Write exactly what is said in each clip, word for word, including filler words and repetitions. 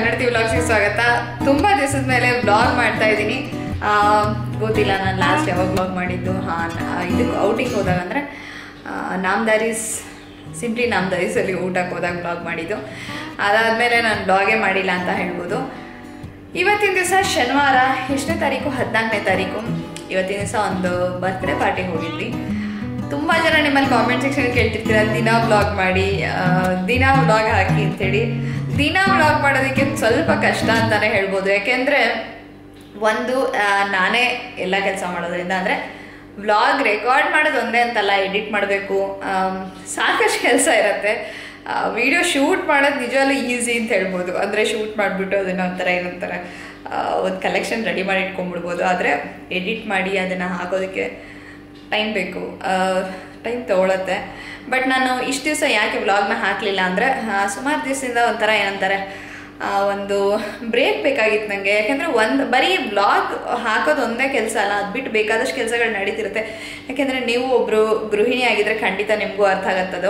ಕನ್ನಡತಿ ವ್ಲಾಗ್ಸ್ಗೆ ಸ್ವಾಗತ. ತುಂಬ ದಿವಸದ ಮೇಲೆ ವ್ಲಾಗ್ ಮಾಡ್ತಾ ಇದ್ದೀನಿ. ಗೊತ್ತಿಲ್ಲ ನಾನು ಲಾಸ್ಟ್ ಯಾವಾಗ ವ್ಲಾಗ್ ಮಾಡಿದ್ದು. ಹಾಂ, ಇದಕ್ಕೆ ಔಟಿಂಗ್ ಹೋದಾಗ ಅಂದರೆ ನಾಮದಾರೀಸ್ ಸಿಂಪ್ಲಿ ನಾಮದಾರೀಸಲ್ಲಿ ಊಟಕ್ಕೆ ಹೋದಾಗ ವ್ಲಾಗ್ ಮಾಡಿದ್ದು. ಅದಾದಮೇಲೆ ನಾನು ವ್ಲಾಗೇ ಮಾಡಿಲ್ಲ ಅಂತ ಹೇಳ್ಬೋದು. ಇವತ್ತಿನ ದಿವಸ ಶನಿವಾರ, ಎಷ್ಟನೇ ತಾರೀಕು? ಹದಿನಾಲ್ಕನೇ ತಾರೀಕು. ಇವತ್ತಿನ ದಿವಸ ಒಂದು ಬರ್ತ್ಡೇ ಪಾರ್ಟಿಗೆ ಹೋಗಿದ್ವಿ. ತುಂಬ ಜನ ನಿಮ್ಮಲ್ಲಿ ಕಾಮೆಂಟ್ ಸೆಕ್ಷನ್ ಕೇಳ್ತಿರ್ತೀರ, ದಿನ ವ್ಲಾಗ್ ಮಾಡಿ, ದಿನ ವ್ಲಾಗ್ ಹಾಕಿ ಅಂತೇಳಿ. ದಿನ ವ್ಲಾಗ್ ಮಾಡೋದಕ್ಕೆ ಸ್ವಲ್ಪ ಕಷ್ಟ ಅಂತಲೇ ಹೇಳ್ಬೋದು. ಯಾಕೆಂದರೆ ಒಂದು ನಾನೇ ಎಲ್ಲ ಕೆಲಸ ಮಾಡೋದ್ರಿಂದ, ಅಂದರೆ ವ್ಲಾಗ್ ರೆಕಾರ್ಡ್ ಮಾಡೋದು ಒಂದೇ ಅಂತಲ್ಲ, ಎಡಿಟ್ ಮಾಡಬೇಕು, ಸಾಕಷ್ಟು ಕೆಲಸ ಇರುತ್ತೆ. ವಿಡಿಯೋ ಶೂಟ್ ಮಾಡೋದು ನಿಜವಲ್ಲೂ ಈಸಿ ಅಂತ ಹೇಳ್ಬೋದು. ಅಂದರೆ ಶೂಟ್ ಮಾಡಿಬಿಟ್ಟು ಅದನ್ನು ಒಂಥರ ಏನಂತಾರೆ ಒಂದು ಕಲೆಕ್ಷನ್ ರೆಡಿ ಮಾಡಿ ಇಟ್ಕೊಂಡ್ಬಿಡ್ಬೋದು. ಆದರೆ ಎಡಿಟ್ ಮಾಡಿ ಅದನ್ನು ಹಾಕೋದಕ್ಕೆ ಟೈಮ್ ಬೇಕು, ಟೈಮ್ ತೊಗೊಳತ್ತೆ. ಬಟ್ ನಾನು ಇಷ್ಟು ದಿವಸ ಯಾಕೆ ವ್ಲಾಗ್ನ ಹಾಕಲಿಲ್ಲ ಅಂದರೆ, ಸುಮಾರು ದಿವಸದಿಂದ ಒಂಥರ ಏನಂತಾರೆ ಒಂದು ಬ್ರೇಕ್ ಬೇಕಾಗಿತ್ತು ನನಗೆ. ಯಾಕೆಂದರೆ ಒಂದು ಬರೀ ವ್ಲಾಗ್ ಹಾಕೋದು ಒಂದೇ ಕೆಲಸ ಅಲ್ಲ, ಅದು ಬಿಟ್ಟು ಬೇಕಾದಷ್ಟು ಕೆಲಸಗಳು ನಡೀತಿರುತ್ತೆ. ಯಾಕೆಂದರೆ ನೀವು ಒಬ್ಬರು ಗೃಹಿಣಿ ಆಗಿದ್ದರೆ ಖಂಡಿತ ನಿಮಗೂ ಅರ್ಥ ಆಗತ್ತದು.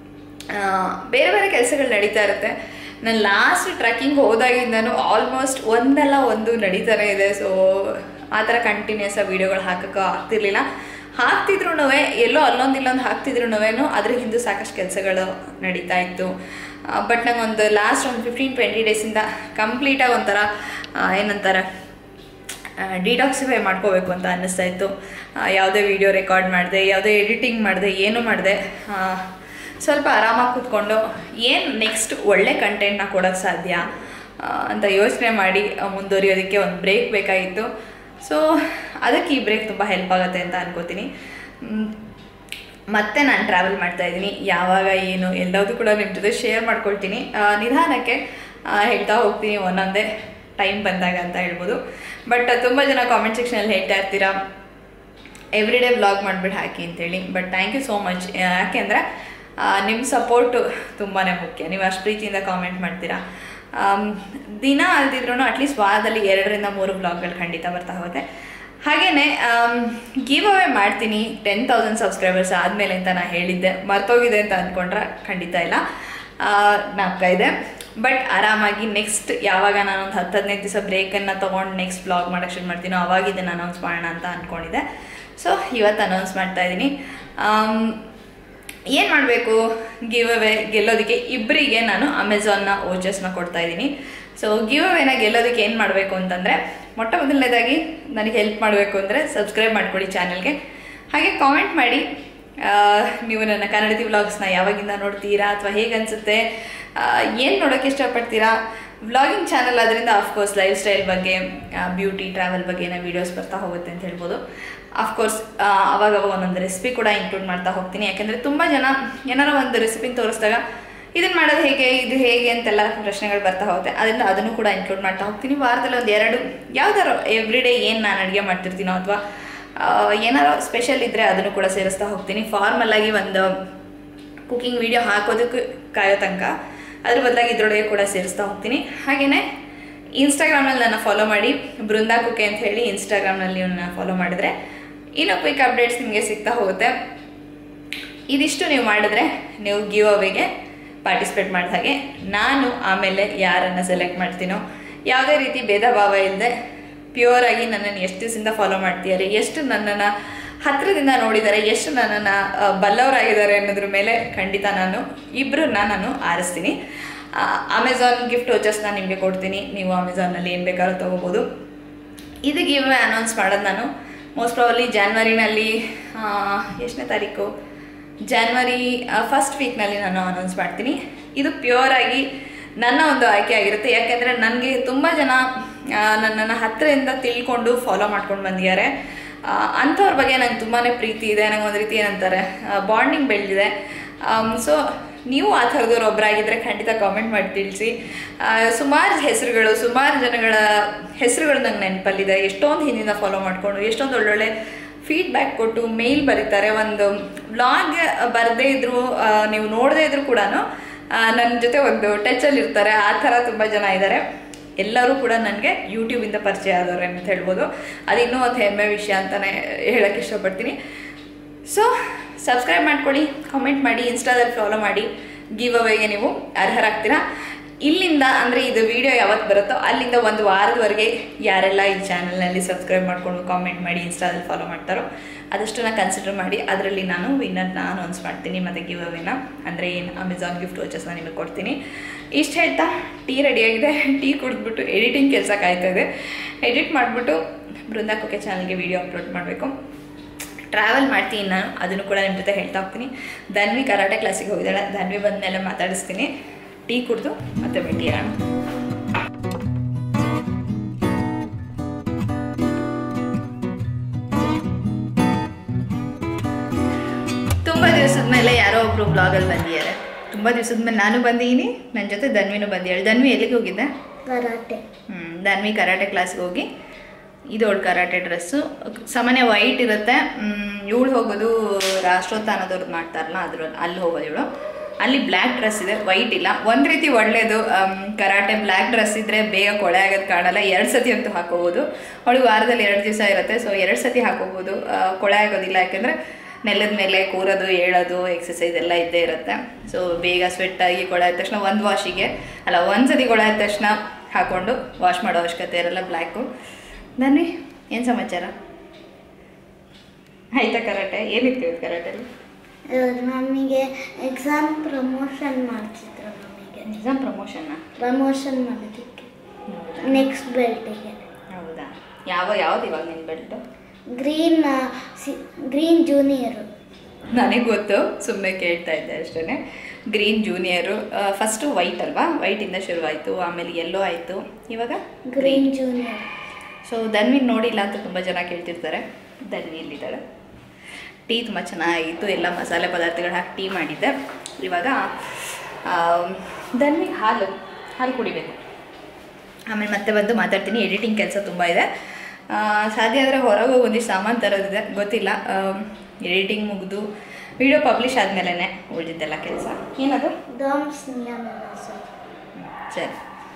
ಬೇರೆ ಬೇರೆ ಕೆಲಸಗಳು ನಡೀತಾ ಇರುತ್ತೆ. ನಾನು ಲಾಸ್ಟ್ ಟ್ರೆಕ್ಕಿಂಗ್ ಹೋದಾಗಿಂದನೂ ಆಲ್ಮೋಸ್ಟ್ ಒಂದಲ್ಲ ಒಂದು ನಡೀತಾನೆ ಇದೆ. ಸೊ ಆ ಥರ ಕಂಟಿನ್ಯೂಸ್ ಆಗಿ ವೀಡಿಯೋಗಳು ಹಾಕೋಕ್ಕೆ ಆಗ್ತಿರ್ಲಿಲ್ಲ. ಹಾಕ್ತಿದ್ರು ಎಲ್ಲೋ ಅಲ್ಲೊಂದು ಇಲ್ಲೊಂದು ಹಾಕ್ತಿದ್ರು ಅದ್ರ ಹಿಂದೆ ಸಾಕಷ್ಟು ಕೆಲಸಗಳು ನಡೀತಾ ಇತ್ತು. ಬಟ್ ನಂಗೊಂದು ಲಾಸ್ಟ್ ಒಂದು ಫಿಫ್ಟೀನ್ ಟ್ವೆಂಟಿ ಡೇಸಿಂದ ಕಂಪ್ಲೀಟಾಗಿ ಒಂಥರ ಏನಂತಾರೆ ಡಿಟಾಕ್ಸಿಫೈ ಮಾಡ್ಕೋಬೇಕು ಅಂತ ಅನ್ನಿಸ್ತಾ ಇತ್ತು. ಯಾವುದೇ ವೀಡಿಯೋ ರೆಕಾರ್ಡ್ ಮಾಡಿದೆ, ಯಾವುದೇ ಎಡಿಟಿಂಗ್ ಮಾಡಿದೆ, ಏನೂ ಮಾಡಿದೆ. ಸ್ವಲ್ಪ ಆರಾಮಾಗಿ ಕೂತ್ಕೊಂಡು ಏನು ನೆಕ್ಸ್ಟ್ ಒಳ್ಳೆ ಕಂಟೆಂಟ್ನ ಕೊಡೋಕ್ಕೆ ಸಾಧ್ಯ ಅಂತ ಯೋಚನೆ ಮಾಡಿ ಮುಂದುವರಿಯೋದಕ್ಕೆ ಒಂದು ಬ್ರೇಕ್ ಬೇಕಾಗಿತ್ತು. ಸೊ ಅದಕ್ಕೆ ಈ ಬ್ರೇಕ್ ತುಂಬ ಹೆಲ್ಪ್ ಆಗುತ್ತೆ ಅಂತ ಅನ್ಕೋತೀನಿ. ಮತ್ತೆ ನಾನು ಟ್ರಾವೆಲ್ ಮಾಡ್ತಾಯಿದ್ದೀನಿ. ಯಾವಾಗ ಏನು ಎಲ್ಲದೂ ಕೂಡ ನಿಮ್ಮ ಜೊತೆ ಶೇರ್ ಮಾಡ್ಕೊಳ್ತೀನಿ. ನಿಧಾನಕ್ಕೆ ಹೇಳ್ತಾ ಹೋಗ್ತೀನಿ ಒಂದೊಂದೇ ಟೈಮ್ ಬಂದಾಗ ಅಂತ ಹೇಳ್ಬೋದು. ಬಟ್ ತುಂಬ ಜನ ಕಾಮೆಂಟ್ ಸೆಕ್ಷನಲ್ಲಿ ಹೇಳ್ತಾ ಇರ್ತೀರಾ ಎವ್ರಿ ಡೇ ವ್ಲಾಗ್ ಮಾಡಿಬಿಟ್ಟು ಹಾಕಿ ಅಂತೇಳಿ. But thank you so much. ಯಾಕೆಂದರೆ ನಿಮ್ಮ ಸಪೋರ್ಟು ತುಂಬಾ ಮುಖ್ಯ. ನೀವು ಅಷ್ಟು ಪ್ರೀತಿಯಿಂದ ಕಾಮೆಂಟ್ ಮಾಡ್ತೀರಾ. ದಿನ ಅಲ್ದಿದ್ರೂ ಅಟ್ಲೀಸ್ಟ್ ವಾರದಲ್ಲಿ ಎರಡರಿಂದ ಮೂರು ವ್ಲಾಗ್ಗಳು ಖಂಡಿತ ಬರ್ತಾ ಹೋಗುತ್ತೆ. ಹಾಗೆಯೇ ಗಿವ್ ಅವೇ ಮಾಡ್ತೀನಿ ಟೆನ್ ತೌಸಂಡ್ ಸಬ್ಸ್ಕ್ರೈಬರ್ಸ್ ಆದಮೇಲೆ ಅಂತ ನಾನು ಹೇಳಿದ್ದೆ. ಮರ್ತೋಗಿದೆ ಅಂತ ಅಂದ್ಕೊಂಡ್ರೆ ಖಂಡಿತ ಇಲ್ಲ, ಜ್ಞಾಪಕ ಇದೆ. ಬಟ್ ಆರಾಮಾಗಿ ನೆಕ್ಸ್ಟ್ ಯಾವಾಗ ನಾನು ಒಂದು ಹತ್ತು ಹದಿನೈದು ದಿವಸ ಬ್ರೇಕನ್ನು ತೊಗೊಂಡು ನೆಕ್ಸ್ಟ್ ವ್ಲಾಗ್ ಮಾಡೋಕ್ಕೆ ಶುರು ಮಾಡ್ತೀನೋ ಆವಾಗ ಇದನ್ನು ಅನೌನ್ಸ್ ಮಾಡೋಣ ಅಂತ ಅಂದ್ಕೊಂಡಿದ್ದೆ. ಸೊ ಇವತ್ತು ಅನೌನ್ಸ್ ಮಾಡ್ತಾಯಿದ್ದೀನಿ. ಏನು ಮಾಡಬೇಕು ಗಿವ್ ಅವೇ ಗೆಲ್ಲೋದಕ್ಕೆ? ಇಬ್ಬರಿಗೆ ನಾನು ಅಮೆಝಾನ್ನ ವೋಚರ್ಸ್ನ ಕೊಡ್ತಾಯಿದ್ದೀನಿ. ಸೊ ಗಿವ್ ಅವೇನ ಗೆಲ್ಲೋದಕ್ಕೆ ಏನು ಮಾಡಬೇಕು ಅಂತಂದರೆ, ಮೊಟ್ಟ ಮೊದಲನೇದಾಗಿ ನನಗೆ ಹೆಲ್ಪ್ ಮಾಡಬೇಕು ಅಂದರೆ ಸಬ್ಸ್ಕ್ರೈಬ್ ಮಾಡ್ಕೊಳ್ಳಿ ಚಾನಲ್ಗೆ. ಹಾಗೆ ಕಾಮೆಂಟ್ ಮಾಡಿ ನೀವು ನನ್ನ ಕನ್ನಡತಿ ವ್ಲಾಗ್ಸ್ನ ಯಾವಾಗಿಂದ ನೋಡ್ತೀರಾ ಅಥವಾ ಹೇಗೆ ಅನಿಸುತ್ತೆ, ಏನು ನೋಡೋಕ್ಕೆ ಇಷ್ಟಪಡ್ತೀರಾ. ವ್ಲಾಗಿಂಗ್ ಚಾನಲ್ ಅದರಿಂದ ಆಫ್ಕೋರ್ಸ್ ಲೈಫ್ ಸ್ಟೈಲ್ ಬಗ್ಗೆ, ಬ್ಯೂಟಿ, ಟ್ರಾವೆಲ್ ಬಗ್ಗೆ ಏನೋ ವೀಡಿಯೋಸ್ ಬರ್ತಾ ಹೋಗುತ್ತೆ ಅಂತ ಹೇಳ್ಬೋದು. ಆಫ್ಕೋರ್ಸ್ ಅವಾಗವಾಗ ಒಂದೊಂದು ರೆಸಿಪಿ ಕೂಡ ಇನ್ಕ್ಲೂಡ್ ಮಾಡ್ತಾ ಹೋಗ್ತೀನಿ. ಯಾಕೆಂದರೆ ತುಂಬ ಜನ ಏನಾರೋ ಒಂದು ರೆಸಿಪಿನ ತೋರಿಸಿದಾಗ ಇದನ್ನು ಮಾಡೋದು ಹೇಗೆ, ಇದು ಹೇಗೆ ಅಂತೆಲ್ಲ ಪ್ರಶ್ನೆಗಳು ಬರ್ತಾ ಹೋಗುತ್ತೆ. ಅದರಿಂದ ಅದನ್ನು ಕೂಡ ಇನ್ಕ್ಲೂಡ್ ಮಾಡ್ತಾ ಹೋಗ್ತೀನಿ. ವಾರದಲ್ಲಿ ಒಂದು ಎರಡು ಯಾವ್ದಾರು ಎವ್ರಿ ಡೇ ಏನು ನಾನು ಅಡುಗೆ ಮಾಡ್ತಿರ್ತೀನೋ ಅಥವಾ ಏನಾರೋ ಸ್ಪೆಷಲ್ ಇದ್ದರೆ ಅದನ್ನು ಕೂಡ ಸೇರಿಸ್ತಾ ಹೋಗ್ತೀನಿ. ಫಾರ್ಮಲ್ಲಾಗಿ ಒಂದು ಕುಕಿಂಗ್ ವಿಡಿಯೋ ಹಾಕೋದಕ್ಕೆ ಕಾಯೋ ತನಕ ಅದ್ರ ಬದಲಾಗಿ ಇದರೊಳಗೆ ಕೂಡ ಸೇರಿಸ್ತಾ ಹೋಗ್ತೀನಿ. ಹಾಗೆಯೇ ಇನ್ಸ್ಟಾಗ್ರಾಮ್ನಲ್ಲಿ ನನ್ನ ಫಾಲೋ ಮಾಡಿ, ಬೃಂದಾ ಕುಕೆ ಅಂತ ಹೇಳಿ ಇನ್ಸ್ಟಾಗ್ರಾಮ್ನಲ್ಲಿ ನನ್ನ ಫಾಲೋ ಮಾಡಿದ್ರೆ ಇನ್ನೂ ಕ್ವಿಕ್ ಅಪ್ಡೇಟ್ಸ್ ನಿಮಗೆ ಸಿಗ್ತಾ ಹೋಗುತ್ತೆ. ಇದಿಷ್ಟು ನೀವು ಮಾಡಿದ್ರೆ ನೀವು ಗಿವ್ ಅವೇಗೆ ಪಾರ್ಟಿಸಿಪೇಟ್ ಮಾಡಿದ ಹಾಗೆ. ನಾನು ಆಮೇಲೆ ಯಾರನ್ನು ಸೆಲೆಕ್ಟ್ ಮಾಡ್ತೀನೋ ಯಾವುದೇ ರೀತಿ ಭೇದ ಭಾವ ಇಲ್ಲದೆ ಪ್ಯೂರಾಗಿ ನನ್ನನ್ನು ಎಷ್ಟು ದಿವಸದಿಂದ ಫಾಲೋ ಮಾಡ್ತಿದ್ದಾರೆ, ಎಷ್ಟು ನನ್ನನ್ನು ಹತ್ತಿರದಿಂದ ನೋಡಿದ್ದಾರೆ, ಎಷ್ಟು ನನ್ನನ್ನು ಬಲ್ಲವರಾಗಿದ್ದಾರೆ ಅನ್ನೋದ್ರ ಮೇಲೆ ಖಂಡಿತ ನಾನು ಇಬ್ಬರನ್ನ ನಾನು ಆರಿಸ್ತೀನಿ. ಅಮೆಝಾನ್ ಗಿಫ್ಟ್ ವೋಚರ್ಸ್ನ ನಿಮಗೆ ಕೊಡ್ತೀನಿ. ನೀವು ಅಮೆಝಾನಲ್ಲಿ ಏನು ಬೇಕಾದ್ರೂ ತೊಗೋಬೋದು. ಇದು ಗಿವ್ ಅವೇ ಅನೌನ್ಸ್ ಮಾಡೋದು ನಾನು ಮೋಸ್ಟ್ ಪ್ರಾಬಲಿ ಜಾನ್ವರಿನಲ್ಲಿ, ಎಷ್ಟನೇ ತಾರೀಕು? ಜಾನ್ವರಿ ಫಸ್ಟ್ ವೀಕ್ನಲ್ಲಿ ನಾನು ಅನೌನ್ಸ್ ಮಾಡ್ತೀನಿ. ಇದು ಪ್ಯೂರಾಗಿ ನನ್ನ ಒಂದು ಆಯ್ಕೆ ಆಗಿರುತ್ತೆ. ಯಾಕೆಂದರೆ ನನಗೆ ತುಂಬ ಜನ ನನ್ನನ್ನು ಹತ್ತಿರದಿಂದ ತಿಳ್ಕೊಂಡು ಫಾಲೋ ಮಾಡ್ಕೊಂಡು ಬಂದಿದ್ದಾರೆ. ಅಂಥವ್ರ ಬಗ್ಗೆ ನಂಗೆ ತುಂಬಾ ಪ್ರೀತಿ ಇದೆ. ನಂಗೆ ಒಂದು ರೀತಿ ಏನಂತಾರೆ ಬಾಂಡಿಂಗ್ ಬೆಳೆದಿದೆ. ಸೊ ನೀವು ಆ ಥರದವ್ರು ಒಬ್ಬರಾಗಿದ್ದರೆ ಖಂಡಿತ ಕಾಮೆಂಟ್ ಮಾಡಿ ತಿಳಿಸಿ. ಸುಮಾರು ಹೆಸರುಗಳು, ಸುಮಾರು ಜನಗಳ ಹೆಸರುಗಳು ನಂಗೆ ನೆನಪಲ್ಲಿದೆ. ಎಷ್ಟೊಂದು ಹಿಂದಿನ ಫಾಲೋ ಮಾಡಿಕೊಂಡು ಎಷ್ಟೊಂದು ಒಳ್ಳೊಳ್ಳೆ ಫೀಡ್ಬ್ಯಾಕ್ ಕೊಟ್ಟು ಮೇಲ್ ಬರೀತಾರೆ. ಒಂದು ವ್ಲಾಗ್ ಬರದೇ ಇದ್ರು, ನೀವು ನೋಡದೇ ಇದ್ರು ಕೂಡ ನನ್ನ ಜೊತೆ ಒಂದು ಟಚಲ್ಲಿ ಇರ್ತಾರೆ. ಆ ಥರ ತುಂಬ ಜನ ಇದ್ದಾರೆ. ಎಲ್ಲರೂ ಕೂಡ ನನಗೆ ಯೂಟ್ಯೂಬಿಂದ ಪರಿಚಯ ಆದವ್ರೆ ಅಂತ ಹೇಳ್ಬೋದು. ಅದು ಇನ್ನೂ ಒಂದು ಹೆಮ್ಮೆ ವಿಷಯ ಅಂತಲೇ ಹೇಳೋಕ್ಕೆ ಇಷ್ಟಪಡ್ತೀನಿ. ಸೊ ಸಬ್ಸ್ಕ್ರೈಬ್ ಮಾಡ್ಕೊಳ್ಳಿ, ಕಾಮೆಂಟ್ ಮಾಡಿ, ಇನ್ಸ್ಟಾದಲ್ಲಿ ಫಾಲೋ ಮಾಡಿ. ಗಿವ್ ಅವೇಗೆ ನೀವು ಅರ್ಹರಾಗ್ತೀರಾ. ಇಲ್ಲಿಂದ ಅಂದರೆ ಇದು ವಿಡಿಯೋ ಯಾವತ್ತು ಬರುತ್ತೋ ಅಲ್ಲಿಂದ ಒಂದು ವಾರದವರೆಗೆ ಯಾರೆಲ್ಲ ಈ ಚಾನಲ್ನಲ್ಲಿ ಸಬ್ಸ್ಕ್ರೈಬ್ ಮಾಡಿಕೊಂಡು ಕಾಮೆಂಟ್ ಮಾಡಿ ಇನ್ಸ್ಟಾದಲ್ಲಿ ಫಾಲೋ ಮಾಡ್ತಾರೋ ಅದಷ್ಟನ್ನು ಕನ್ಸಿಡರ್ ಮಾಡಿ ಅದರಲ್ಲಿ ನಾನು ವಿನ್ನರ್ನ ಅನೌನ್ಸ್ ಮಾಡ್ತೀನಿ ಮತ್ತು ಗಿವ್ ಅವೇನ ಅಂದರೆ ಏನು ಅಮೆಝಾನ್ ಗಿಫ್ಟ್ ವೋಚರ್ಸ್ನ ನಿಮಗೆ ಕೊಡ್ತೀನಿ. ಇಷ್ಟು ಹೇಳ್ತಾ ಟೀ ರೆಡಿಯಾಗಿದೆ. ಟೀ ಕುಡಿದ್ಬಿಟ್ಟು ಎಡಿಟಿಂಗ್ ಕೆಲಸ ಕಾಯ್ತಾಯಿದೆ. ಎಡಿಟ್ ಮಾಡಿಬಿಟ್ಟು ಬೃಂದಾ ಕುಕ್ಕೆ ಚಾನಲ್ಗೆ ವೀಡಿಯೋ ಅಪ್ಲೋಡ್ ಮಾಡಬೇಕು. ಟ್ರಾವೆಲ್ ಮಾಡ್ತೀನಿ ನಾನು, ಅದನ್ನು ಕೂಡ ನಿಮ್ಮ ಜೊತೆ ಹೇಳ್ತಾ ಹೋಗ್ತೀನಿ. ಧನ್ವಿ ಕರಾಟೆ ಕ್ಲಾಸಿಗೆ ಹೋಗಿದ್ದಾಳೆ. ಧನ್ವಿ ಬಂದ ಮೇಲೆ ಮಾತಾಡಿಸ್ತೀನಿ. ಟೀ ಕುಡಿದು ಮತ್ತೆ ಭೇಟಿಯಾಗೋಣ. ತುಂಬ ದಿವಸದ ಮೇಲೆ ಯಾರೋ ಒಬ್ರು ಬ್ಲಾಗಲ್ಲಿ ಬಂದಿದ್ದಾರೆ. ತುಂಬ ದಿವಸದ ಮೇಲೆ ನಾನು ಬಂದಿದ್ದೀನಿ, ನನ್ನ ಜೊತೆ ಧನ್ವಿನೂ ಬಂದಿದ್ದಾಳೆ. ಧನ್ವಿ ಎಲ್ಲಿಗೆ ಹೋಗಿದ್ದೆ? ಕರಾಟೆ. ಹ್ಞೂ ಧನ್ವಿ ಕರಾಟೆ ಕ್ಲಾಸ್ಗೆ ಹೋಗಿ ಇದೊಳು ಕರಾಟೆ ಡ್ರೆಸ್ಸು ಸಾಮಾನ್ಯ ವೈಟ್ ಇರುತ್ತೆ. ಇವಳು ಹೋಗೋದು ರಾಷ್ಟ್ರೋತ್ಥಾನದವ್ರದ್ದು ಮಾಡ್ತಾರಲ್ಲ ಅದ್ರಲ್ಲಿ, ಅಲ್ಲಿ ಹೋಗೋದು ಇವಳು. ಅಲ್ಲಿ ಬ್ಲ್ಯಾಕ್ ಡ್ರೆಸ್ ಇದೆ, ವೈಟ್ ಇಲ್ಲ. ಒಂದು ರೀತಿ ಒಳ್ಳೆಯದು, ಕರಾಟೆ ಬ್ಲ್ಯಾಕ್ ಡ್ರೆಸ್ ಇದ್ದರೆ ಬೇಗ ಕೊಳೆ ಆಗೋದು ಕಾಣಲ್ಲ. ಎರಡು ಸತಿ ಅಂತೂ ಹಾಕೋಬೋದು. ಅವಳಿಗೆ ವಾರದಲ್ಲಿ ಎರಡು ದಿವಸ ಇರುತ್ತೆ, ಸೊ ಎರಡು ಸತಿ ಹಾಕೋಬೋದು, ಕೊಳೆ ಆಗೋದಿಲ್ಲ. ಯಾಕೆಂದರೆ ನೆಲದ ಮೇಲೆ ಕೂರೋದು ಏಳೋದು ಎಕ್ಸಸೈಸ್ ಎಲ್ಲ ಇದ್ದೇ ಇರುತ್ತೆ. ಸೊ ಬೇಗ ಸ್ವೆಟ್ಟಾಗಿ ಕೊಳೆ ಆದ ತಕ್ಷಣ ಒಂದು ವಾಶಿಗೆ ಅಲ್ಲ ಒಂದು ಸತಿ ಕೊಳೆ ಆದ ತಕ್ಷಣ ಹಾಕ್ಕೊಂಡು ವಾಶ್ ಮಾಡೋ ಅವಶ್ಯಕತೆ ಇರಲ್ಲ ಬ್ಲ್ಯಾಕು. ನನ್ನಿ ಏನು ಸಮಾಚಾರ? ಆಯ್ತಾ ಕರಾಟೆ? ಏನಿತ್ತು ಕರಾಟೆಲಿ? ನಮಗೆ ಎಕ್ಸಾಮ್ ಪ್ರಮೋಷನ್ ಮಾಡ್ತಿದ್ರು. ನಮಗೆ ಎಕ್ಸಾಮ್ ಪ್ರಮೋಷನ್ನ ಪ್ರಮೋಷನ್ ಮಾಡೋದಕ್ಕೆ ನೆಕ್ಸ್ಟ್ ಬೆಲ್ಟಿಗೆ. ಹೌದಾ? ಯಾವ ಯಾವ್ದು ಇವಾಗ ನಿನ್ನ ಬೆಲ್ಟು? Green green junior. ನನಗೆ ಗೊತ್ತು, ಸುಮ್ಮನೆ ಕೇಳ್ತಾ ಇದ್ದೆ ಅಷ್ಟೇ. Green junior. ಫಸ್ಟು ವೈಟ್ ಅಲ್ವಾ? ವೈಟಿಂದ ಶುರುವಾಯಿತು, ಆಮೇಲೆ ಯೆಲ್ಲೋ ಆಯಿತು, ಇವಾಗ ಗ್ರೀನ್ ಜೂನಿಯರ್. ಸೊ ಧನ್ವಿನ ನೋಡಿಲ್ಲ ಅಂತ ತುಂಬ ಜನ ಕೇಳ್ತಿರ್ತಾರೆ. ಧನ್ವಿ ಇಲ್ಲಿದ್ದಾಳೆ. ಟೀ ತುಂಬ ಚೆನ್ನಾಗಿತ್ತು, ಎಲ್ಲ ಮಸಾಲೆ ಪದಾರ್ಥಗಳು ಹಾಕಿ ಟೀ ಮಾಡಿದ್ದೆ. ಇವಾಗ ಧನ್ವಿಗೆ ಹಾಲು ಹಾಲು ಕುಡಿಬೇಕು. ಆಮೇಲೆ ಮತ್ತೆ ಬಂದು ಮಾತಾಡ್ತೀನಿ. ಎಡಿಟಿಂಗ್ ಕೆಲಸ ತುಂಬ ಇದೆ. ಸಾಧ್ಯ ಆದರೆ ಹೊರಗೆ ಹೋಗಿ ಒಂದಿಷ್ಟು ಸಾಮಾನು ತರೋದಿದೆ, ಗೊತ್ತಿಲ್ಲ. ಎಡಿಟಿಂಗ್ ಮುಗಿದು ವಿಡಿಯೋ ಪಬ್ಲಿಷ್ ಆದಮೇಲೆ ಉಳಿದಿದ್ದೆಲ್ಲ ಕೆಲಸ. ಏನದು? ಡಾಮ್ಸ್ ನಿಯಮ್ ಸರ್. ಸರಿ.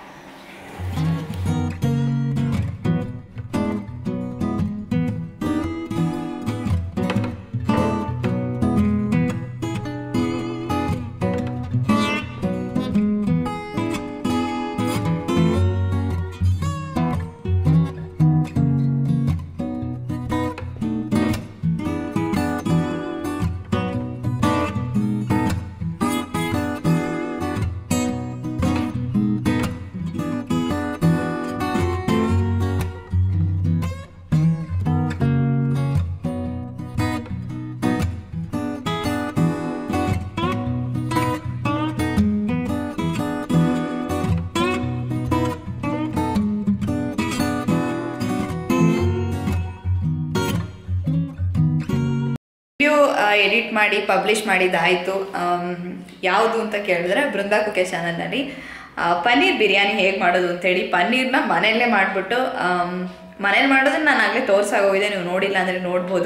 ವಿಡಿಯೋ ಎಡಿಟ್ ಮಾಡಿ ಪಬ್ಲಿಷ್ ಮಾಡಿದ್ದಾಯಿತು. ಯಾವುದು ಅಂತ ಕೇಳಿದ್ರೆ ಬೃಂದಾ ಕುಕ್ಕೆ ಚಾನಲ್ನಲ್ಲಿ ಪನ್ನೀರ್ ಬಿರಿಯಾನಿ ಹೇಗೆ ಮಾಡೋದು ಅಂಥೇಳಿ ಪನ್ನೀರ್ನ ಮನೆಯಲ್ಲೇ ಮಾಡಿಬಿಟ್ಟು ಮನೇಲಿ ಮಾಡೋದನ್ನ ನಾನು ಆಗಲೇ ತೋರ್ಸಾಗೋಗಿದೆ. ನೀವು ನೋಡಿಲ್ಲ ಅಂದರೆ ನೋಡ್ಬೋದು.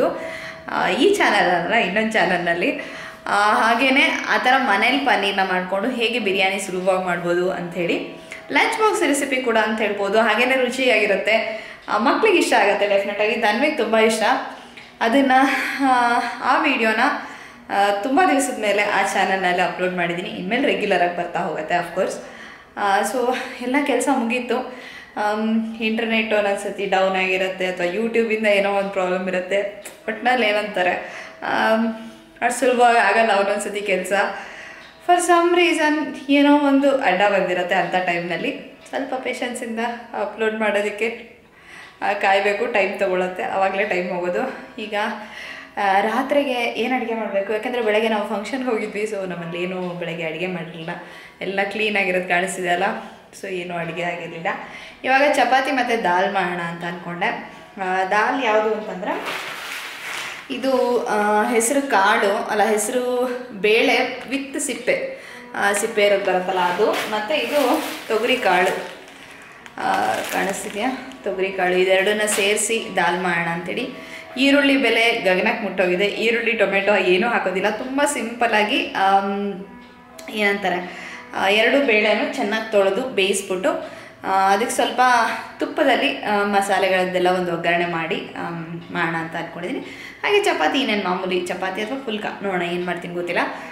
ಈ ಚಾನಲ್ ಅಲ್ಲ, ಇನ್ನೊಂದು ಚಾನಲ್ನಲ್ಲಿ ಹಾಗೇ ಆ ಥರ ಮನೇಲಿ ಪನ್ನೀರ್ನ ಮಾಡಿಕೊಂಡು ಹೇಗೆ ಬಿರಿಯಾನಿ ಸುಲಭವಾಗಿ ಮಾಡ್ಬೋದು ಅಂಥೇಳಿ ಲಂಚ್ ಬಾಕ್ಸ್ ರೆಸಿಪಿ ಕೂಡ ಅಂತ ಹೇಳ್ಬೋದು. ಹಾಗೇ ರುಚಿಯಾಗಿರುತ್ತೆ, ಮಕ್ಳಿಗೆ ಇಷ್ಟ ಆಗುತ್ತೆ ಡೆಫಿನೆಟಾಗಿ. ಧನ್ವಿಗೆ ತುಂಬ ಇಷ್ಟ. ಅದನ್ನು ಆ ವಿಡಿಯೋನ ತುಂಬ ದಿವಸದ ಮೇಲೆ ಆ ಚಾನಲ್ನಲ್ಲಿ ಅಪ್ಲೋಡ್ ಮಾಡಿದ್ದೀನಿ. ಇನ್ಮೇಲೆ ರೆಗ್ಯುಲರಾಗಿ ಬರ್ತಾ ಹೋಗುತ್ತೆ ಅಫ್ಕೋರ್ಸ್. ಸೊ ಎಲ್ಲ ಕೆಲಸ ಮುಗೀತು. ಇಂಟರ್ನೆಟ್ ಒಂದೊಂದು ಸತಿ ಡೌನ್ ಆಗಿರುತ್ತೆ, ಅಥವಾ ಯೂಟ್ಯೂಬಿಂದ ಏನೋ ಒಂದು ಪ್ರಾಬ್ಲಮ್ ಇರುತ್ತೆ. ಒಟ್ಟಿನಲ್ಲಿ ಏನಂತಾರೆ, ಅಷ್ಟು ಸುಲಭವಾಗಿ ಆಗಲ್ಲ ಒಂದೊಂದು ಸತಿ ಕೆಲಸ. ಫಾರ್ ಸಮ್ ರೀಸನ್ ಏನೋ ಒಂದು ಅಡ್ಡ ಬಂದಿರುತ್ತೆ. ಅಂಥ ಟೈಮ್ನಲ್ಲಿ ಸ್ವಲ್ಪ ಪೇಷನ್ಸಿಂದ ಅಪ್ಲೋಡ್ ಮಾಡೋದಕ್ಕೆ ಕಾಯಬೇಕು, ಟೈಮ್ ತೊಗೊಳುತ್ತೆ. ಆವಾಗಲೇ ಟೈಮ್ ಹೋಗೋದು. ಈಗ ರಾತ್ರಿಗೆ ಏನು ಅಡುಗೆ ಮಾಡಬೇಕು, ಯಾಕೆಂದರೆ ಬೆಳಗ್ಗೆ ನಾವು ಫಂಕ್ಷನ್ಗೆ ಹೋಗಿದ್ವಿ. ಸೊ ನಮ್ಮಲ್ಲಿ ಏನೂ ಬೆಳಗ್ಗೆ ಅಡುಗೆ ಮಾಡಲಿಲ್ಲ, ಎಲ್ಲ ಕ್ಲೀನಾಗಿರೋದು ಕಾಣಿಸ್ತಿದೆ ಅಲ್ಲ. ಸೊ ಏನೂ ಅಡುಗೆ ಆಗಿರಲಿಲ್ಲ. ಇವಾಗ ಚಪಾತಿ ಮತ್ತು ದಾಲ್ ಮಾಡೋಣ ಅಂತ ಅಂದ್ಕೊಂಡೆ. ದಾಲ್ ಯಾವುದು ಅಂತಂದರೆ ಇದು ಹೆಸರು ಕಾಳು ಅಲ್ಲ, ಹೆಸರು ಬೇಳೆ ವಿತ್ ಸಿಪ್ಪೆ ಸಿಪ್ಪೆ ಇರೋದು ಬರುತ್ತಲ್ಲ ಅದು. ಮತ್ತು ಇದು ತೊಗರಿ ಕಾಳು ಕಾಣಿಸ್ತಿದೆಯಾ? ತೊಗರಿ ಕಾಳು ಇದೆರಡನ್ನ ಸೇರಿಸಿ ದಾಲ್ ಮಾಡೋಣ ಅಂಥೇಳಿ. ಈರುಳ್ಳಿ ಬೆಲೆ ಗಗನಕ್ಕೆ ಮುಟ್ಟೋಗಿದೆ. ಈರುಳ್ಳಿ ಟೊಮೆಟೊ ಏನೂ ಹಾಕೋದಿಲ್ಲ, ತುಂಬ ಸಿಂಪಲ್ಲಾಗಿ ಏನಂತಾರೆ ಎರಡು ಬೇಳೆನೂ ಚೆನ್ನಾಗಿ ತೊಳೆದು ಬೇಯಿಸ್ಬಿಟ್ಟು ಅದಕ್ಕೆ ಸ್ವಲ್ಪ ತುಪ್ಪದಲ್ಲಿ ಮಸಾಲೆಗಳದ್ದೆಲ್ಲ ಒಂದು ಒಗ್ಗರಣೆ ಮಾಡಿ ಮಾಡೋಣ ಅಂತ ಅಂದ್ಕೊಂಡಿದ್ದೀನಿ. ಹಾಗೆ ಚಪಾತಿ ಇನ್ನೇನು ಮಾಮೂಲಿ ಚಪಾತಿ ಅಥವಾ ಫುಲ್ಕ ನೋಡೋಣ ಏನು ಮಾಡ್ತೀನಿ ಗೊತ್ತಿಲ್ಲ.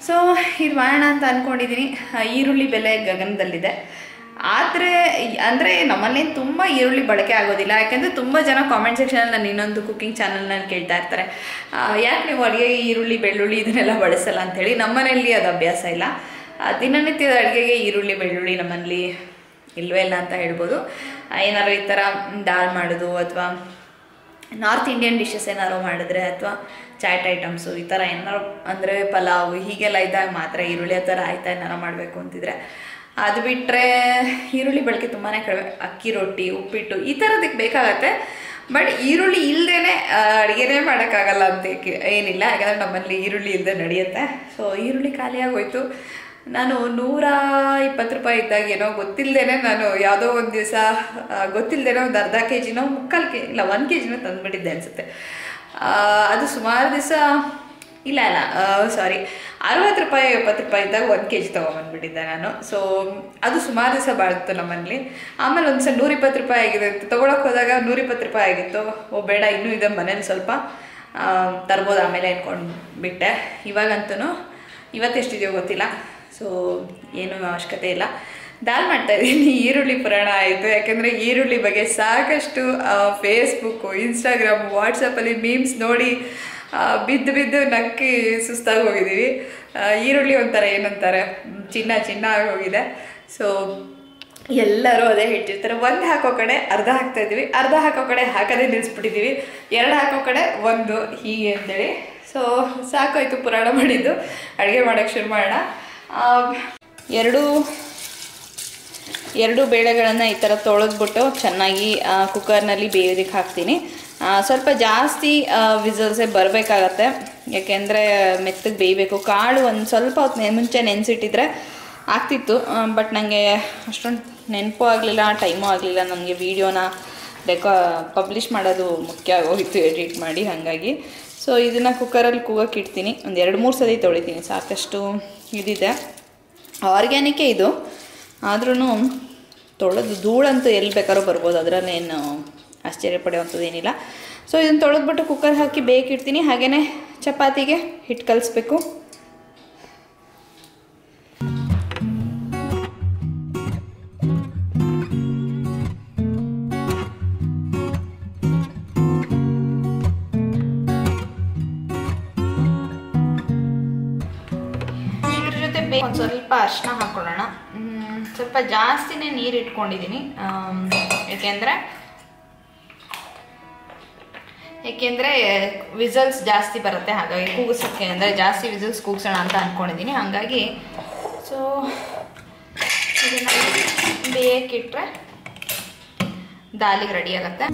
ಸೊ ಇದು ಮಾಡೋಣ ಅಂತ ಅಂದ್ಕೊಂಡಿದ್ದೀನಿ. ಈರುಳ್ಳಿ ಬೆಲೆ ಗಗನದಲ್ಲಿದೆ. ಆದರೆ ಅಂದರೆ ನಮ್ಮಲ್ಲಿ ತುಂಬ ಈರುಳ್ಳಿ ಬಳಕೆ ಆಗೋದಿಲ್ಲ. ಯಾಕೆಂದರೆ ತುಂಬ ಜನ ಕಾಮೆಂಟ್ ಸೆಕ್ಷನಲ್ಲಿ ನಾನು ಇನ್ನೊಂದು ಕುಕ್ಕಿಂಗ್ ಚಾನಲ್ನಲ್ಲಿ ಕೇಳ್ತಾ ಇರ್ತಾರೆ, ಯಾಕೆ ನೀವು ಅಡುಗೆಗೆ ಈರುಳ್ಳಿ ಬೆಳ್ಳುಳ್ಳಿ ಇದನ್ನೆಲ್ಲ ಬಳಸಲ್ಲ ಅಂಥೇಳಿ. ನಮ್ಮನೇಲಿ ಅದು ಅಭ್ಯಾಸ ಇಲ್ಲ. ದಿನನಿತ್ಯದ ಅಡುಗೆಗೆ ಈರುಳ್ಳಿ ಬೆಳ್ಳುಳ್ಳಿ ನಮ್ಮಲ್ಲಿ ಇಲ್ಲವೇ ಇಲ್ಲ ಅಂತ ಹೇಳ್ಬೋದು. ಏನಾದ್ರು ಈ ಥರ ದಾಲ್ ಮಾಡೋದು ಅಥವಾ ನಾರ್ತ್ ಇಂಡಿಯನ್ ಡಿಶಸ್ ಏನಾದ್ರು ಮಾಡಿದ್ರೆ ಅಥವಾ ಚಾಟ್ ಐಟಮ್ಸು ಈ ಥರ ಏನಾರು ಅಂದರೆ ಪಲಾವ್ ಹೀಗೆಲ್ಲ ಇದ್ದಾಗ ಮಾತ್ರ ಈರುಳ್ಳಿ ಆ ಥರ ಆಯ್ತಾ ಏನಾರು ಮಾಡಬೇಕು ಅಂತಿದ್ರೆ. ಅದು ಬಿಟ್ಟರೆ ಈರುಳ್ಳಿ ಬಳಕೆ ತುಂಬಾ ಕಡಿಮೆ. ಅಕ್ಕಿ ರೊಟ್ಟಿ, ಉಪ್ಪಿಟ್ಟು ಈ ಥರದಕ್ಕೆ ಬೇಕಾಗತ್ತೆ. ಬಟ್ ಈರುಳ್ಳಿ ಇಲ್ಲದೇ ಅಡುಗೆನೇ ಮಾಡೋಕ್ಕಾಗಲ್ಲ ಅಂತ ಏನಿಲ್ಲ, ಯಾಕಂದರೆ ನಮ್ಮಲ್ಲಿ ಈರುಳ್ಳಿ ಇಲ್ಲದೆ ನಡೆಯುತ್ತೆ. ಸೊ ಈರುಳ್ಳಿ ಖಾಲಿಯಾಗೋಯ್ತು. ನಾನು ನೂರ ಇಪ್ಪತ್ತು ರೂಪಾಯಿ ಇದ್ದಾಗ ಏನೋ ಗೊತ್ತಿಲ್ಲದೇನೆ ನಾನು ಯಾವುದೋ ಒಂದು ದಿವಸ ಗೊತ್ತಿಲ್ಲದೇನೋ ಒಂದು ಅರ್ಧ ಕೆ ಜಿನೋ ಮುಕ್ಕಾಲು ಕೆ ಇಲ್ಲ ಒಂದು ಕೆ ಜಿನೋ ತಂದುಬಿಟ್ಟಿದ್ದೆ ಅನಿಸುತ್ತೆ. ಅದು ಸುಮಾರು ದಿವಸ ಇಲ್ಲ ಇಲ್ಲ ಸಾರಿ ಅರವತ್ತು ರೂಪಾಯಿ ಎಪ್ಪತ್ತು ರೂಪಾಯಿ ಇದ್ದಾಗ ಒಂದು ಕೆ ಜಿ ತೊಗೊಂಬಂದ್ಬಿಟ್ಟಿದ್ದೆ ನಾನು. ಸೊ ಅದು ಸುಮಾರು ದಿವಸ ಬಾಳ್ತು ನಮ್ಮಲ್ಲಿ. ಆಮೇಲೆ ಒಂದು ಸಲ ನೂರಿಪ್ಪತ್ತು ರೂಪಾಯಿ ಆಗಿದೆ ಅಂತ ತೊಗೊಳಕ್ಕೆ ಹೋದಾಗ ನೂರಿಪ್ಪತ್ತು ರೂಪಾಯಿ ಆಗಿತ್ತು. ಓ ಬೇಡ, ಇನ್ನೂ ಇದೆ ಮನೇಲಿ ಸ್ವಲ್ಪ ತರ್ಬೋದು ಆಮೇಲೆ ಅಂದ್ಕೊಂಡು ಬಿಟ್ಟೆ. ಇವಾಗಂತೂ ಇವತ್ತೆಷ್ಟಿದೆಯೋ ಗೊತ್ತಿಲ್ಲ. ಸೊ ಏನೂ ಅವಶ್ಯಕತೆ ಇಲ್ಲ. ದಾಲ್ ಮಾಡ್ತಾಯಿದ್ದೀನಿ. ಈರುಳ್ಳಿ ಪುರಾಣ ಆಯಿತು. ಯಾಕೆಂದರೆ ಈರುಳ್ಳಿ ಬಗ್ಗೆ ಸಾಕಷ್ಟು ಫೇಸ್ಬುಕ್ಕು, ಇನ್ಸ್ಟಾಗ್ರಾಮು, ವಾಟ್ಸಪ್ಪಲ್ಲಿ ಮೀಮ್ಸ್ ನೋಡಿ ಬಿದ್ದು ಬಿದ್ದು ನಕ್ಕಿ ಸುಸ್ತಾಗಿ ಹೋಗಿದ್ದೀವಿ. ಈರುಳ್ಳಿ ಒಂಥರ ಏನಂತಾರೆ ಚಿನ್ನ ಚಿನ್ನ ಆಗಿ ಹೋಗಿದೆ. ಸೊ ಎಲ್ಲರೂ ಅದೇ ಹೇಳ್ತಿರ್ತಾರೆ, ಒಂದು ಹಾಕೋ ಕಡೆ ಅರ್ಧ ಹಾಕ್ತಾಯಿದ್ವಿ, ಅರ್ಧ ಹಾಕೋ ಕಡೆ ಹಾಕೋದೇ ನಿಲ್ಲಿಸ್ಬಿಟ್ಟಿದ್ದೀವಿ, ಎರಡು ಹಾಕೋ ಕಡೆ ಒಂದು, ಹೀಗೆ ಅಂತೇಳಿ. ಸೊ ಸಾಕಾಯಿತು ಪುರಾಣ ಮಾಡಿದ್ದು. ಅಡುಗೆ ಮಾಡೋಕ್ಕೆ ಶುರು ಮಾಡೋಣ. ಎರಡು ಎರಡು ಬೇಳೆಗಳನ್ನು ಈ ಥರ ತೊಳೆದ್ಬಿಟ್ಟು ಚೆನ್ನಾಗಿ ಕುಕ್ಕರ್ನಲ್ಲಿ ಬೇಯೋದಕ್ಕೆ ಹಾಕ್ತೀನಿ. ಸ್ವಲ್ಪ ಜಾಸ್ತಿ ವಿಸಲ್ಸೇ ಬರಬೇಕಾಗತ್ತೆ, ಯಾಕೆಂದರೆ ಮೆತ್ತಗೆ ಬೇಯಬೇಕು. ಕಾಳು ಒಂದು ಸ್ವಲ್ಪ ಹೊತ್ತು ನೆ ಮುಂಚೆ ನೆನೆಸಿಟ್ಟಿದ್ರೆ ಆಗ್ತಿತ್ತು. ಬಟ್ ನನಗೆ ಅಷ್ಟೊಂದು ನೆನಪು ಆಗಲಿಲ್ಲ, ಟೈಮು ಆಗಲಿಲ್ಲ. ನನಗೆ ವೀಡಿಯೋನ ರೆಕಾ ಪಬ್ಲಿಷ್ ಮಾಡೋದು ಮುಖ್ಯ ಆಗೋಗಿತ್ತು ಎಡಿಟ್ ಮಾಡಿ, ಹಾಗಾಗಿ. ಸೊ ಇದನ್ನು ಕುಕ್ಕರಲ್ಲಿ ಕೂಗಕ್ಕೆ ಇಡ್ತೀನಿ. ಒಂದು ಎರಡು ಮೂರು ಸಲ ತೊಳಿತೀನಿ, ಸಾಕಷ್ಟು ಇದಿದೆ. ಆರ್ಗ್ಯಾನಿಕ್ಕೇ ಇದು, ಆದ್ರೂ ತೊಳೆದು ಧೂಳಂತೂ ಎಲ್ಲಿ ಬೇಕಾದ್ರೂ ಬರ್ಬೋದು, ಅದರಲ್ಲೇನು ಆಶ್ಚರ್ಯ ಪಡೆಯುವಂಥದ್ದು ಏನಿಲ್ಲ. ಸೊ ಇದನ್ನು ತೊಳೆದ್ಬಿಟ್ಟು ಕುಕ್ಕರ್ ಹಾಕಿ ಬೇಕಿಡ್ತೀನಿ. ಹಾಗೆಯೇ ಚಪಾತಿಗೆ ಹಿಟ್ಟು ಕಲಿಸ್ಬೇಕು. ಇದ್ರ ಜೊತೆ ಬೇಕು ಒಂದು ಸ್ವಲ್ಪ ಅರಿಶಿನ ಹಾಕೊಳ್ಳೋಣ. ಸ್ವಲ್ಪ ಜಾಸ್ತಿನೇ ನೀರು ಇಟ್ಕೊಂಡಿದ್ದೀನಿ. ಏಕೆಂದರೆ ಏಕೆಂದರೆ ವಿಸಲ್ಸ್ ಜಾಸ್ತಿ ಬರುತ್ತೆ, ಹಾಗಾಗಿ ಕೂಗಿಸೋಕ್ಕೆ ಅಂದರೆ ಜಾಸ್ತಿ ವಿಸಲ್ಸ್ ಕೂಗಿಸೋಣ ಅಂತ ಅಂದ್ಕೊಂಡಿದ್ದೀನಿ. ಹಾಗಾಗಿ ಸೊ ಇದನ್ನು ಬೇಯಕ್ಕಿಟ್ರೆ ದಾಲಿಗೆ ರೆಡಿ ಆಗುತ್ತೆ.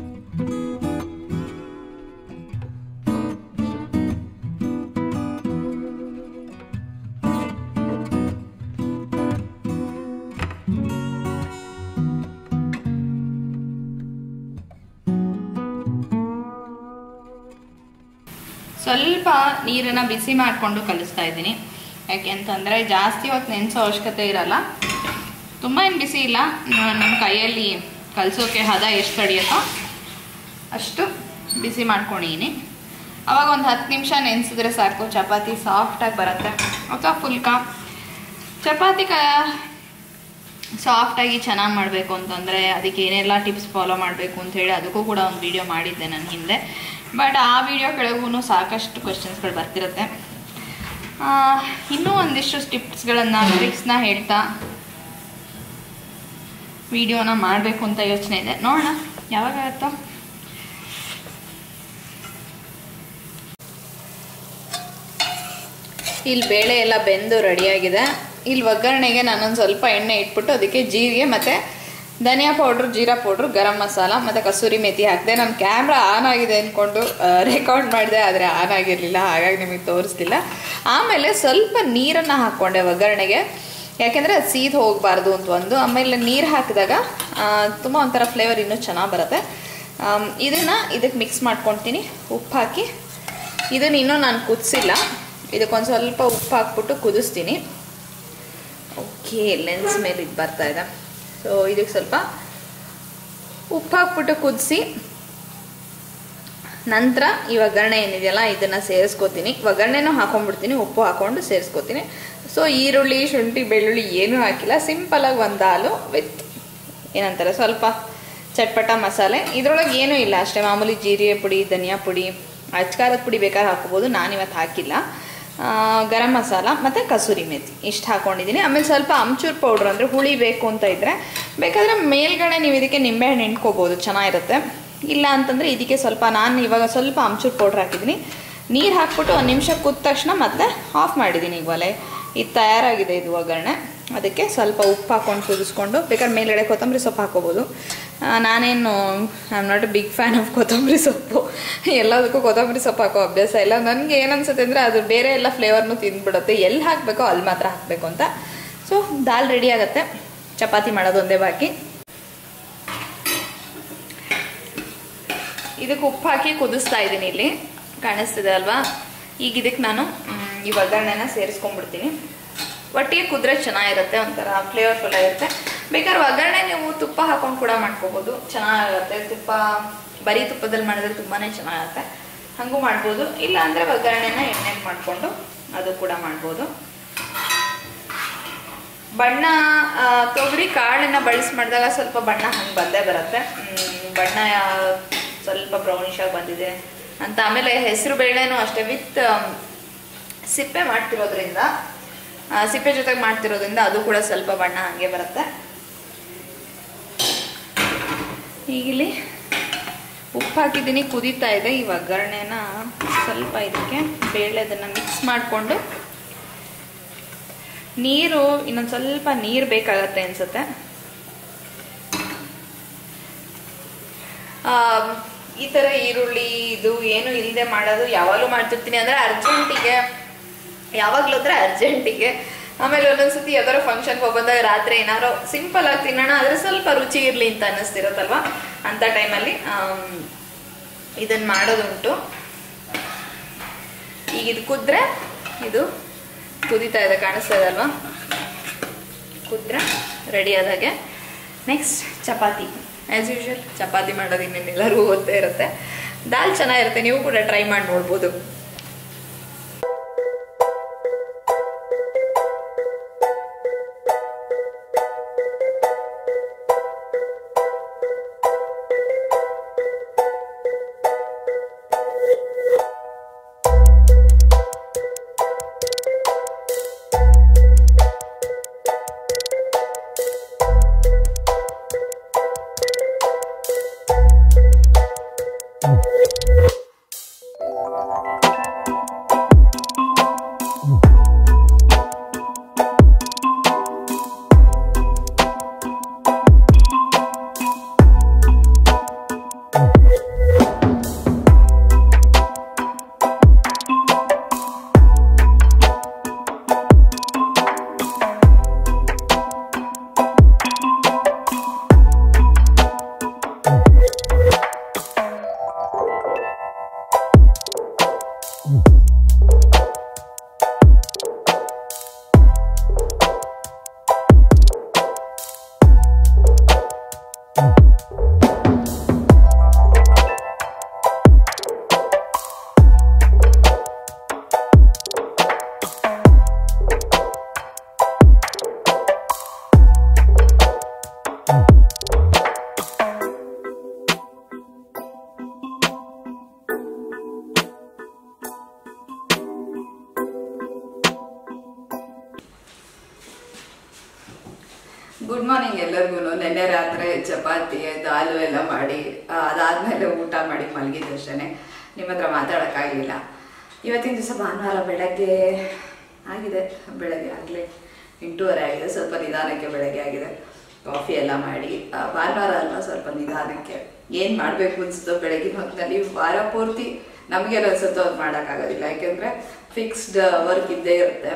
ಸ್ವಲ್ಪ ನೀರನ್ನು ಬಿಸಿ ಮಾಡಿಕೊಂಡು ಕಲಿಸ್ತಾ ಇದ್ದೀನಿ. ಯಾಕೆ ಅಂತಂದರೆ ಜಾಸ್ತಿ ಹೊತ್ತು ನೆನೆಸೋ ಅವಶ್ಯಕತೆ ಇರಲ್ಲ. ತುಂಬ ಏನು ಬಿಸಿ ಇಲ್ಲ, ನಮ್ಮ ಕೈಯಲ್ಲಿ ಕಲಿಸೋಕೆ ಹದ ಎಷ್ಟು ತಡೆಯುತ್ತೋ ಅಷ್ಟು ಬಿಸಿ ಮಾಡ್ಕೊಂಡಿದ್ದೀನಿ. ಅವಾಗ ಒಂದು ಹತ್ತು ನಿಮಿಷ ನೆನೆಸಿದ್ರೆ ಸಾಕು, ಚಪಾತಿ ಸಾಫ್ಟಾಗಿ ಬರುತ್ತೆ. ಅಥವಾ ಫುಲ್ಕ ಚಪಾತಿ ಕ ಸಾಫ್ಟಾಗಿ ಚೆನ್ನಾಗಿ ಮಾಡಬೇಕು ಅಂತಂದರೆ ಅದಕ್ಕೆ ಏನೆಲ್ಲ ಟಿಪ್ಸ್ ಫಾಲೋ ಮಾಡಬೇಕು ಅಂಥೇಳಿ ಅದಕ್ಕೂ ಕೂಡ ಒಂದು ವಿಡಿಯೋ ಮಾಡಿದ್ದೆ ನಾನು ಹಿಂದೆ. ಬಟ್ ಆ ವಿಡಿಯೋ ಕೆಳಗೂ ಸಾಕಷ್ಟು ಕ್ವೆಶ್ಚನ್ಸ್ಗಳು ಬರ್ತಿರುತ್ತೆ. ಇನ್ನೂ ಒಂದಿಷ್ಟು ಟಿಪ್ಸ್ಗಳನ್ನು ಟ್ರಿಕ್ಸ್ನ ಹೇಳ್ತಾ ವಿಡಿಯೋನ ಮಾಡಬೇಕು ಅಂತ ಯೋಚನೆ ಇದೆ. ನೋಡೋಣ ಯಾವಾಗಾಗುತ್ತೋ. ಇಲ್ಲಿ ಬೇಳೆ ಎಲ್ಲ ಬೆಂದು ರೆಡಿಯಾಗಿದೆ. ಇಲ್ಲಿ ಒಗ್ಗರಣೆಗೆ ನಾನೊಂದು ಸ್ವಲ್ಪ ಎಣ್ಣೆ ಇಟ್ಬಿಟ್ಟು ಅದಕ್ಕೆ ಜೀರಿಗೆ ಮತ್ತು ಧನಿಯಾ ಪೌಡ್ರು, ಜೀರಾ ಪೌಡ್ರು, ಗರಂ ಮಸಾಲ ಮತ್ತು ಕಸೂರಿ ಮೇಥಿ ಹಾಕಿದೆ. ನನ್ನ ಕ್ಯಾಮ್ರಾ ಆನ್ ಆಗಿದೆ ಅಂದ್ಕೊಂಡು ರೆಕಾರ್ಡ್ ಮಾಡಿದೆ, ಆದರೆ ಆನ್ ಆಗಿರಲಿಲ್ಲ, ಹಾಗಾಗಿ ನಿಮಗೆ ತೋರಿಸ್ತಿಲ್ಲ. ಆಮೇಲೆ ಸ್ವಲ್ಪ ನೀರನ್ನು ಹಾಕ್ಕೊಂಡೆ ಒಗ್ಗರಣೆಗೆ, ಯಾಕೆಂದರೆ ಅದು ಸೀದ್ ಹೋಗಬಾರ್ದು ಅಂತ ಒಂದು. ಆಮೇಲೆ ನೀರು ಹಾಕಿದಾಗ ತುಂಬ ಒಂಥರ ಫ್ಲೇವರ್ ಇನ್ನೂ ಚೆನ್ನಾಗಿ ಬರುತ್ತೆ. ಇದನ್ನು ಇದಕ್ಕೆ ಮಿಕ್ಸ್ ಮಾಡ್ಕೊತೀನಿ. ಉಪ್ಪು ಹಾಕಿ ಇದನ್ನು ಇನ್ನೂ ನಾನು ಕುದಿಸಿಲ್ಲ, ಇದಕ್ಕೊಂದು ಸ್ವಲ್ಪ ಉಪ್ಪು ಹಾಕ್ಬಿಟ್ಟು ಕುದಿಸ್ತೀನಿ. ಓಕೆ, ಲೆನ್ಸ್ ಮೇಲೆ ಇದು ಬರ್ತಾಯಿದೆ. ಸೊ ಇದಕ್ಕೆ ಸ್ವಲ್ಪ ಉಪ್ಪು ಹಾಕ್ಬಿಟ್ಟು ಕುದಿಸಿ ನಂತರ ಈ ಒಗ್ಗರಣೆ ಏನಿದೆಯಲ್ಲ ಇದನ್ನು ಸೇರಿಸ್ಕೋತೀನಿ. ಒಗ್ಗರಣೆನೂ ಹಾಕೊಂಡ್ಬಿಡ್ತೀನಿ, ಉಪ್ಪು ಹಾಕ್ಕೊಂಡು ಸೇರಿಸ್ಕೋತೀನಿ. ಸೊ ಈರುಳ್ಳಿ ಶುಂಠಿ ಬೆಳ್ಳುಳ್ಳಿ ಏನೂ ಹಾಕಿಲ್ಲ, ಸಿಂಪಲಾಗಿ ಒಂದು ದಾಲು ವಿತ್ ಏನಂತಾರೆ ಸ್ವಲ್ಪ ಚಟ್ಪಟ ಮಸಾಲೆ. ಇದರೊಳಗೆ ಏನೂ ಇಲ್ಲ, ಅಷ್ಟೇ ಮಾಮೂಲಿ ಜೀರಿಗೆ ಪುಡಿ, ಧನಿಯಾ ಪುಡಿ, ಅಚ್ಕಾರದ ಪುಡಿ ಬೇಕಾದ್ರೆ ಹಾಕೋಬೋದು, ನಾನಿವತ್ತು ಹಾಕಿಲ್ಲ. ಗರಂ ಮಸಾಲ ಮತ್ತು ಕಸೂರಿ ಮೆಥಿ ಇಷ್ಟು ಹಾಕ್ಕೊಂಡಿದ್ದೀನಿ. ಆಮೇಲೆ ಸ್ವಲ್ಪ ಅಮ್ಚೂರ್ ಪೌಡ್ರ್ ಅಂದರೆ ಹುಳಿ ಬೇಕು ಅಂತ ಇದ್ದರೆ ಬೇಕಾದರೆ ಮೇಲ್ಗಡೆ ನೀವು ಇದಕ್ಕೆ ನಿಂಬೆಹಣ್ಣು ಹಿಂಡ್ಕೋಬೋದು, ಚೆನ್ನಾಗಿರುತ್ತೆ. ಇಲ್ಲ ಅಂತಂದರೆ ಇದಕ್ಕೆ ಸ್ವಲ್ಪ ನಾನು ಇವಾಗ ಸ್ವಲ್ಪ ಅಮ್ಚೂರ್ ಪೌಡ್ರ್ ಹಾಕಿದ್ದೀನಿ. ನೀರು ಹಾಕ್ಬಿಟ್ಟು ಒಂದು ನಿಮಿಷ ಕುದ್ದ ತಕ್ಷಣ ಮತ್ತೆ ಆಫ್ ಮಾಡಿದ್ದೀನಿ. ಈಗ ಒಲೆ ಇದು ತಯಾರಾಗಿದೆ ಇದು ಒಗ್ಗರಣೆ. ಅದಕ್ಕೆ ಸ್ವಲ್ಪ ಉಪ್ಪು ಹಾಕ್ಕೊಂಡು ಕುದಿಸ್ಕೊಂಡು ಬೇಕಾದ್ರೆ ಮೇಲ್ಗಡೆ ಕೊತ್ತಂಬರಿ ಸೊಪ್ಪು ಹಾಕೋಬೋದು. ನಾನೇನು I am not a big fan of ಕೊತ್ತಂಬರಿ ಸೊಪ್ಪು, ಎಲ್ಲದಕ್ಕೂ ಕೊತ್ತಂಬರಿ ಸೊಪ್ಪು ಹಾಕೋ ಅಭ್ಯಾಸ ಇಲ್ಲ. ನನಗೆ ಏನನ್ಸುತ್ತೆ ಅಂದರೆ ಅದು ಬೇರೆ ಎಲ್ಲ ಫ್ಲೇವರ್ನು ತಿಂದ್ಬಿಡುತ್ತೆ, ಎಲ್ಲಿ ಹಾಕಬೇಕೋ ಅಲ್ಲಿ ಮಾತ್ರ ಹಾಕಬೇಕು ಅಂತ. ಸೊ ದಾಲ್ ರೆಡಿ ಆಗುತ್ತೆ, ಚಪಾತಿ ಮಾಡೋದು ಒಂದೇ ಬಾಕಿ. ಇದಕ್ಕೆ ಉಪ್ಪು ಹಾಕಿ ಕುದಿಸ್ತಾ ಇದ್ದೀನಿ, ಇಲ್ಲಿ ಕಾಣಿಸ್ತಿದೆ ಅಲ್ವಾ. ಈಗ ಇದಕ್ಕೆ ನಾನು ಈ ಒಗ್ಗರಣೆನ ಸೇರಿಸ್ಕೊಂಡ್ಬಿಡ್ತೀನಿ. ಒಟ್ಟಿಗೆ ಕುದ್ರೆ ಚೆನ್ನಾಗಿರುತ್ತೆ, ಒಂಥರ ಫ್ಲೇವರ್ಫುಲ್ ಆಗಿರುತ್ತೆ. ಬೇಕಾದ್ರೆ ಒಗ್ಗರಣೆ ನೀವು ತುಪ್ಪ ಹಾಕೊಂಡು ಕೂಡ ಮಾಡ್ಕೋಬೋದು, ಚೆನ್ನಾಗಿರುತ್ತೆ. ತುಪ್ಪ ಬರೀ ತುಪ್ಪದಲ್ಲಿ ಮಾಡಿದ್ರೆ ತುಂಬಾ ಚೆನ್ನಾಗಿರುತ್ತೆ, ಹಾಗೂ ಮಾಡ್ಬೋದು. ಇಲ್ಲ ಅಂದರೆ ಒಗ್ಗರಣೆನ ಎಣ್ಣೆಗೆ ಮಾಡಿಕೊಂಡು ಅದು ಕೂಡ ಮಾಡ್ಬೋದು. ಬಣ್ಣ ತೊಗರಿ ಕಾಳನ್ನ ಬಳಸಿ ಮಾಡಿದಾಗ ಸ್ವಲ್ಪ ಬಣ್ಣ ಹಂಗೆ ಬಂದೇ ಬರುತ್ತೆ, ಬಣ್ಣ ಸ್ವಲ್ಪ ಬ್ರೌನಿಶ್ ಆಗಿ ಬಂದಿದೆ ಅಂತ. ಆಮೇಲೆ ಹೆಸರು ಬೇಳೆನೂ ಅಷ್ಟೇ ವಿತ್ ಸಿಪ್ಪೆ ಮಾಡ್ತಿರೋದ್ರಿಂದ, ಸಿಪ್ಪೆ ಜೊತೆಗೆ ಮಾಡ್ತಿರೋದ್ರಿಂದ ಅದು ಕೂಡ ಸ್ವಲ್ಪ ಬಣ್ಣ ಹಂಗೆ ಬರುತ್ತೆ. ಈಗಿಲ್ಲಿ ಉಪ್ಪು ಹಾಕಿದ್ದೀನಿ, ಕುದೀತಾ ಇದೆ. ಈ ಒಗ್ಗರಣೆನ ಸ್ವಲ್ಪ ಇದಕ್ಕೆ ಬೇಳೆದನ್ನು ಮಿಕ್ಸ್ ಮಾಡಿಕೊಂಡು, ನೀರು ಇನ್ನೊಂದು ಸ್ವಲ್ಪ ನೀರು ಬೇಕಾಗತ್ತೆ ಅನ್ಸುತ್ತೆ. ಈ ಥರ ಈರುಳ್ಳಿ ಇದು ಏನು ಇಲ್ಲದೆ ಮಾಡೋದು ಯಾವಾಗಲೂ ಮಾಡ್ತಿರ್ತೀನಿ. ಅಂದರೆ ಅರ್ಜೆಂಟಿಗೆ, ಯಾವಾಗಲೂ ಅಂದರೆ ಅರ್ಜೆಂಟಿಗೆ. ಆಮೇಲೆ ಒಂದೊಂದ್ಸತಿ ಯಾವ್ದಾರು ಫಂಕ್ಷನ್ಗೆ ಹೋಗೋದಾಗ ರಾತ್ರಿ ಏನಾರು ಸಿಂಪಲ್ ಆಗಿ ತಿನ್ನೋಣ, ಆದರೆ ಸ್ವಲ್ಪ ರುಚಿ ಇರಲಿ ಅಂತ ಅನ್ನಿಸ್ತಿರುತ್ತಲ್ವ, ಅಂಥ ಟೈಮಲ್ಲಿ ಇದನ್ನು ಮಾಡೋದುಂಟು. ಈಗ ಇದು ಕುದ್ರೆ, ಇದು ಕುದೀತಾ ಇದೆ, ಕಾಣಿಸ್ತಾ ಇದೆ ಅಲ್ವಾ, ಕುದ್ರೆ ರೆಡಿ ಆದಾಗೆ ನೆಕ್ಸ್ಟ್ ಚಪಾತಿ. ಆ್ಯಸ್ ಯೂಶುವಲ್ ಚಪಾತಿ ಮಾಡೋದು ಇನ್ನೇನೆಲ್ಲರಿಗೂ ಗೊತ್ತೇ ಇರುತ್ತೆ. ದಾಲ್ ಚೆನ್ನಾಗಿರುತ್ತೆ, ನೀವು ಕೂಡ ಟ್ರೈ ಮಾಡಿ ನೋಡ್ಬೋದು. ಗುಡ್ ಮಾರ್ನಿಂಗ್ ಎಲ್ಲರಿಗೂ. ನೆನ್ನೆ ರಾತ್ರಿ ಚಪಾತಿ ದಾಲು ಎಲ್ಲ ಮಾಡಿ ಅದಾದ್ಮೇಲೆ ಊಟ ಮಾಡಿ ಮಲಗಿದ್ದಷ್ಟೇ, ನಿಮ್ಮ ಹತ್ರ ಮಾತಾಡೋಕ್ಕಾಗಲಿಲ್ಲ. ಇವತ್ತಿನ ದಿವಸ ಭಾನುವಾರ ಬೆಳಗ್ಗೆ ಆಗಿದೆ, ಬೆಳಗ್ಗೆ ಆಗಲೇ ಎಂಟೂವರೆ ಆಗಿದೆ, ಸ್ವಲ್ಪ ನಿಧಾನಕ್ಕೆ ಬೆಳಗ್ಗೆ ಆಗಿದೆ. ಕಾಫಿ ಎಲ್ಲ ಮಾಡಿ, ಭಾನುವಾರ ಅಲ್ವಾ ಸ್ವಲ್ಪ ನಿಧಾನಕ್ಕೆ ಏನು ಮಾಡಬೇಕು ಅನಿಸುತ್ತೋ ಬೆಳಗಿನ ಹೊತ್ತಿನಲ್ಲಿ. ವಾರ ಪೂರ್ತಿ ನಮಗೇನು ಅನಿಸುತ್ತೋ ಅದು ಮಾಡೋಕ್ಕಾಗೋದಿಲ್ಲ, ಯಾಕೆಂದರೆ ಫಿಕ್ಸ್ಡ್ ವರ್ಕ್ ಇದ್ದೇ ಇರುತ್ತೆ.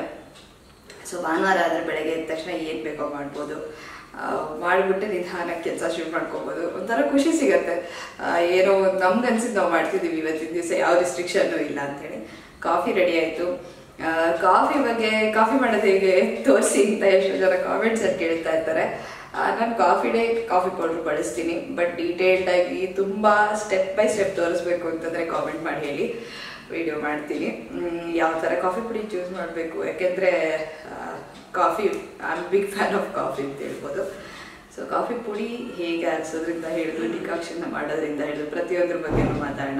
ಸೊ ಭಾನುವಾರ ಆದರೆ ಬೆಳಗ್ಗೆ ಎದ್ದ ತಕ್ಷಣ ಏನು ಬೇಕೋ ಮಾಡ್ಬೋದು, ಮಾಡಿಬಿಟ್ಟು ನಿಧಾನಕ್ಕೆ ಕೆಲಸ ಶುರು ಮಾಡ್ಕೋಬೋದು. ಒಂಥರ ಖುಷಿ ಸಿಗುತ್ತೆ, ಏನೋ ನಮ್ಗೆ ಅನ್ಸಿದ್ದು ನಾವು ಮಾಡ್ತಿದ್ದೀವಿ ಇವತ್ತಿನ ದಿವಸ, ಯಾವ ರಿಸ್ಟ್ರಿಕ್ಷನ್ನು ಇಲ್ಲ ಅಂಥೇಳಿ. ಕಾಫಿ ರೆಡಿ ಆಯಿತು. ಕಾಫಿ ಬಗ್ಗೆ, ಕಾಫಿ ಮಾಡೋದು ಹೇಗೆ ತೋರಿಸಿ ಅಂತ ಎಷ್ಟೋ ಜನ ಕಾಮೆಂಟ್ಸಲ್ಲಿ ಕೇಳ್ತಾ ಇರ್ತಾರೆ. ನಾನು ಕಾಫಿ ಡೇ ಕಾಫಿ ಪೌಡ್ರ್ ಬಳಸ್ತೀನಿ, ಬಟ್ ಡೀಟೇಲ್ಡಾಗಿ ತುಂಬ ಸ್ಟೆಪ್ ಬೈ ಸ್ಟೆಪ್ ತೋರಿಸ್ಬೇಕು ಅಂತಂದರೆ ಕಾಮೆಂಟ್ ಮಾಡಿ ಹೇಳಿ, ವಿಡಿಯೋ ಮಾಡ್ತೀನಿ ಯಾವ ಥರ ಕಾಫಿ ಪುಡಿ ಚೂಸ್ ಮಾಡಬೇಕು. ಯಾಕೆಂದರೆ coffee I am big fan of coffee ಅಂತ ಹೇಳ್ಬೋದು. ಸೊ ಕಾಫಿ ಪುಡಿ ಹೇಗೆ ಹಾಕ್ಸೋದ್ರಿಂದ ಹಿಡಿದು ಡಿಕಾಕ್ಷನ್ನ ಮಾಡೋದ್ರಿಂದ ಹಿಡಿದು ಪ್ರತಿಯೊಂದ್ರ ಬಗ್ಗೆನೂ ಮಾತಾಡೋಣ.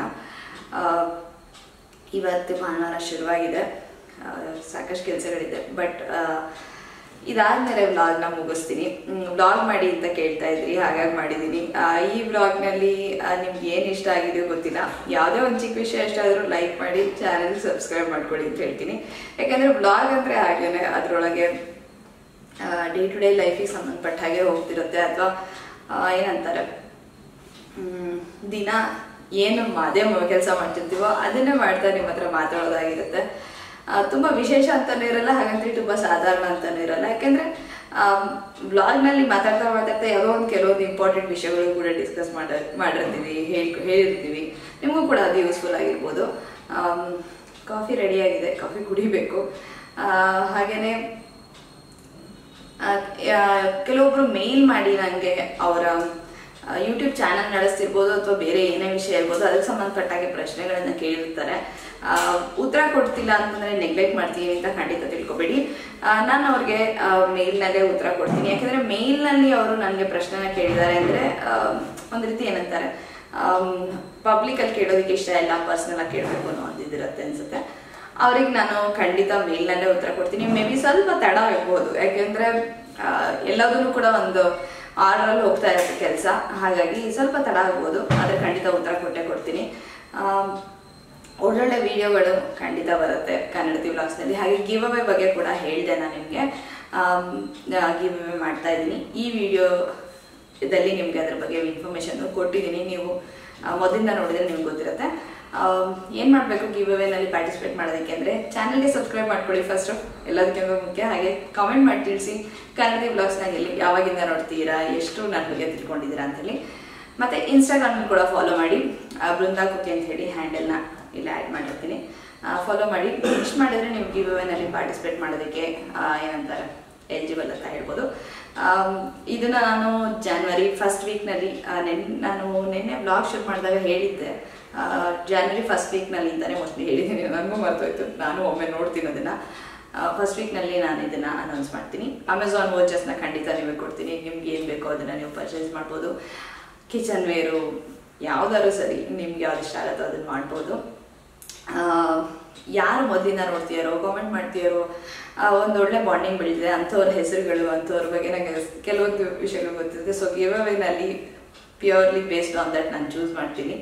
ಇವತ್ತು ಭಾನುವಾರ ಶುರುವಾಗಿದೆ, ಸಾಕಷ್ಟು ಕೆಲಸಗಳಿದೆ, ಬಟ್ ಇದಾದಮೇಲೆ ವ್ಲಾಗ್ನ ಮುಗಿಸ್ತೀನಿ. ವ್ಲಾಗ್ ಮಾಡಿ ಅಂತ ಕೇಳ್ತಾ ಇದ್ರಿ, ಹಾಗಾಗಿ ಮಾಡಿದ್ದೀನಿ. ಈ ವ್ಲಾಗ್ನಲ್ಲಿ ನಿಮ್ಗೆ ಏನು ಇಷ್ಟ ಆಗಿದೆಯೋ ಗೊತ್ತಿಲ್ಲ, ಯಾವುದೇ ಒಂದು ಚಿಕ್ಕ ವಿಷಯ ಇಷ್ಟ ಆದರೂ ಲೈಕ್ ಮಾಡಿ, ಚಾನಲ್ ಸಬ್ಸ್ಕ್ರೈಬ್ ಮಾಡ್ಕೊಳ್ಳಿ ಅಂತ ಹೇಳ್ತೀನಿ. ಯಾಕಂದರೆ ವ್ಲಾಗ್ ಅಂದರೆ ಹಾಗೇನೆ ಅದರೊಳಗೆ ಡೇ ಟು ಡೇ ಲೈಫಿಗೆ ಸಂಬಂಧಪಟ್ಟ ಹಾಗೆ ಹೋಗ್ತಿರುತ್ತೆ, ಅಥವಾ ಏನಂತಾರೆ ದಿನ ಏನು ಅದೇ ಕೆಲಸ ಮಾಡ್ತಿರ್ತೀವೋ ಅದನ್ನೇ ಮಾಡ್ತಾ ನಿಮ್ಮ ಹತ್ರ ಮಾತಾಡೋದಾಗಿರುತ್ತೆ. ತುಂಬ ವಿಶೇಷ ಅಂತಲೂ ಇರಲ್ಲ, ಹಾಗಂತ ತುಂಬ ಸಾಧಾರಣ ಅಂತಲೂ ಇರಲ್ಲ. ಯಾಕೆಂದರೆ ಬ್ಲಾಗ್ನಲ್ಲಿ ಮಾತಾಡ್ತಾ ಮಾತಾಡ್ತಾ ಯಾವುದೋ ಒಂದು ಕೆಲವೊಂದು ಇಂಪಾರ್ಟೆಂಟ್ ವಿಷಯಗಳು ಕೂಡ ಡಿಸ್ಕಸ್ ಮಾಡ ಮಾಡಿರ್ತೀವಿ ಹೇಳಿ ಹೇಳಿರ್ತೀವಿ ನಿಮಗೂ ಕೂಡ ಅದು ಯೂಸ್ಫುಲ್ ಆಗಿರ್ಬೋದು. ಕಾಫಿ ರೆಡಿಯಾಗಿದೆ, ಕಾಫಿ ಕುಡಿಬೇಕು. ಹಾಗೆಯೇ ಕೆಲವೊಬ್ರು ಮೇಲ್ ಮಾಡಿ ನನಗೆ ಅವರ ಯೂಟ್ಯೂಬ್ ಚಾನಲ್ ನಡೆಸ್ತಿರ್ಬೋದು ಅಥವಾ ಬೇರೆ ಏನೇ ವಿಷಯ ಇರ್ಬೋದು ಅದಕ್ಕೆ ಸಂಬಂಧಪಟ್ಟಾಗೆ ಪ್ರಶ್ನೆಗಳನ್ನು ಕೇಳಿರ್ತಾರೆ. ಉತ್ತರ ಕೊಡ್ತಿಲ್ಲ ಅಂತಂದರೆ ನೆಗ್ಲೆಕ್ಟ್ ಮಾಡ್ತೀನಿ ಅಂತ ಖಂಡಿತ ತಿಳ್ಕೊಬೇಡಿ. ನಾನು ಅವ್ರಿಗೆ ಮೇಲ್ನಲ್ಲೇ ಉತ್ತರ ಕೊಡ್ತೀನಿ. ಯಾಕೆಂದರೆ ಮೇಲ್ನಲ್ಲಿ ಅವರು ನನಗೆ ಪ್ರಶ್ನೆನ ಕೇಳಿದ್ದಾರೆ ಅಂದರೆ ಒಂದು ರೀತಿ ಏನಂತಾರೆ ಪಬ್ಲಿಕಲ್ಲಿ ಕೇಳೋದಕ್ಕೆ ಇಷ್ಟ ಇಲ್ಲ, ಪರ್ಸ್ನಲಾಗಿ ಕೇಳಬೇಕು ಅನ್ನೋ ಒಂದಿದಿರುತ್ತೆ ಅನಿಸುತ್ತೆ. ಅವ್ರಿಗೆ ನಾನು ಖಂಡಿತ ಮೇಲ್ನಲ್ಲೇ ಉತ್ತರ ಕೊಡ್ತೀನಿ. ಮೇ ಬಿ ಸ್ವಲ್ಪ ತಡ ಆಗ್ಬೋದು, ಯಾಕೆಂದರೆ ಎಲ್ಲದೂ ಕೂಡ ಒಂದು ಆರ್ಡ್ರಲ್ಲಿ ಹೋಗ್ತಾ ಇರುತ್ತೆ ಕೆಲಸ, ಹಾಗಾಗಿ ಸ್ವಲ್ಪ ತಡ ಆಗ್ಬೋದು, ಆದರೆ ಖಂಡಿತ ಉತ್ತರ ಕೊಟ್ಟೆ ಕೊಡ್ತೀನಿ. ಒಳ್ಳೊಳ್ಳೆ ವಿಡಿಯೋಗಳು ಖಂಡಿತ ಬರುತ್ತೆ ಕನ್ನಡತಿ ವ್ಲಾಗ್ಸ್ನಲ್ಲಿ. ಹಾಗೆ ಗಿವ್ ಅವೇ ಬಗ್ಗೆ ಕೂಡ ಹೇಳಿದೆ ನಾನು ನಿಮಗೆ, ಗಿವ್ ಅವೇ ಮಾಡ್ತಾ ಇದ್ದೀನಿ. ಈ ವಿಡಿಯೋದಲ್ಲಿ ನಿಮಗೆ ಅದ್ರ ಬಗ್ಗೆ ಇನ್ಫಾರ್ಮೇಷನ್ನು ಕೊಟ್ಟಿದ್ದೀನಿ. ನೀವು ಮೊದಲಿಂದ ನೋಡಿದರೆ ನಿಮ್ಗೆ ಗೊತ್ತಿರುತ್ತೆ. ಏನು ಮಾಡಬೇಕು ಗಿವ್ ಅವೇನಲ್ಲಿ ಪಾರ್ಟಿಸಿಪೇಟ್ ಮಾಡೋದಕ್ಕೆ ಅಂದರೆ ಚಾನಲ್ಗೆ ಸಬ್ಸ್ಕ್ರೈಬ್ ಮಾಡ್ಕೊಳ್ಳಿ ಫಸ್ಟು, ಎಲ್ಲದಕ್ಕಿಂತ ಮುಖ್ಯ. ಹಾಗೆ ಕಾಮೆಂಟ್ ಮಾಡಿ ತಿಳಿಸಿ ಕನ್ನಡತಿ ವ್ಲಾಗ್ಸ್ನಾಗ ಎಲ್ಲಿ ಯಾವಾಗಿಂದ ನೋಡ್ತೀರಾ, ಎಷ್ಟು ನನ್ನ ಬಗ್ಗೆ ತಿಳ್ಕೊಂಡಿದ್ದೀರಾ ಅಂತೇಳಿ. ಮತ್ತು ಇನ್ಸ್ಟಾಗ್ರಾಮ್ ಕೂಡ ಫಾಲೋ ಮಾಡಿ, ಬೃಂದಾ ಕುಕ್ಕಿ ಅಂತ ಹೇಳಿ ಹ್ಯಾಂಡಲ್ನ ಇಲ್ಲಿ ಆ್ಯಡ್ ಮಾಡಿರ್ತೀನಿ, ಫಾಲೋ ಮಾಡಿ. ಇಷ್ಟು ಮಾಡಿದರೆ ನೀವು ಗಿವ್ ಅವೇನಲ್ಲಿ ಪಾರ್ಟಿಸಿಪೇಟ್ ಮಾಡೋದಕ್ಕೆ ಏನಂತಾರೆ ಎಲಿಜಿಬಲ್ ಅಂತ ಹೇಳ್ಬೋದು. ಇದನ್ನು ನಾನು ಜಾನ್ವರಿ ಫಸ್ಟ್ ವೀಕ್ನಲ್ಲಿ ನೆನ್ ನಾನು ನಿನ್ನೆ ಬ್ಲಾಗ್ ಶೂಟ್ ಮಾಡಿದಾಗ ಹೇಳಿದ್ದೆ, ಜಾನ್ವರಿ ಫಸ್ಟ್ ವೀಕ್ನಲ್ಲಿ ಅಂತಲೇ ಮೋಸ್ಟ್ಲಿ ಹೇಳಿದ್ದೀನಿ, ನನಗೂ ಮರ್ತೋಯ್ತು, ನಾನು ಒಮ್ಮೆ ನೋಡ್ತೀನಿ ಅದನ್ನು. ಫಸ್ಟ್ ವೀಕ್ನಲ್ಲಿ ನಾನು ಇದನ್ನು ಅನೌನ್ಸ್ ಮಾಡ್ತೀನಿ. ಅಮೆಝಾನ್ ವೋಚರ್ಸ್ನ ಖಂಡಿತ ನಿಮಗೆ ಕೊಡ್ತೀನಿ, ನಿಮ್ಗೆ ಏನು ಬೇಕೋ ಅದನ್ನು ನೀವು ಪರ್ಚೇಸ್ ಮಾಡ್ಬೋದು. ಕಿಚನ್ ವೇರು ಯಾವುದಾದ್ರು ಸರಿ, ನಿಮ್ಗೆ ಯಾವ್ದು ಇಷ್ಟ ಆಗುತ್ತೋ ಅದನ್ನು ಮಾಡ್ಬೋದು. ಯಾರು ಮೊದಲಿಂದ ನೋಡ್ತೀಯಾರೋ ಕಾಮೆಂಟ್ ಮಾಡ್ತೀಯಾರೋ ಒಂದೊಳ್ಳೆ ಬಾಂಡಿಂಗ್ ಬೆಳೀತಿದೆ, ಅಂಥವ್ರ ಹೆಸರುಗಳು ಅಂಥವ್ರ ಬಗ್ಗೆ ನನಗೆ ಕೆಲವೊಂದು ವಿಷಯಗಳು ಗೊತ್ತಿರುತ್ತೆ. ಸೊ ಗಿವ್ ಅವೇನಲ್ಲಿ ಪ್ಯೂರ್ಲಿ ಬೇಸ್ಡ್ ಆನ್ ದಟ್ ನಾನು ಚೂಸ್ ಮಾಡ್ತೀನಿ.